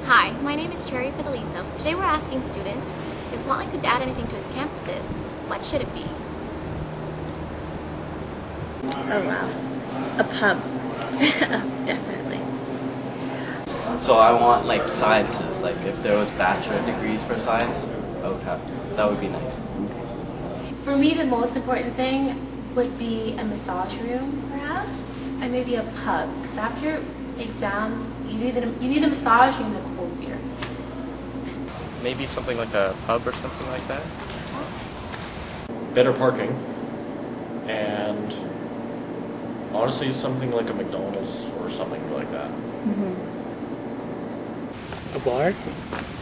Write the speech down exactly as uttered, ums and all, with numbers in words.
Hi, my name is Cherry Fidelisa. Today we're asking students if Motley could add anything to its campuses, what should it be? Oh wow, a pub. Definitely. So I want like sciences, like if there was bachelor degrees for science, I would have, that would be nice. For me, the most important thing would be a massage room, perhaps, and maybe a pub. Because after exams, you need a, you need a massage and a cold beer. Maybe something like a pub or something like that. Better parking, and honestly, something like a McDonald's or something like that. Mm-hmm. A bar?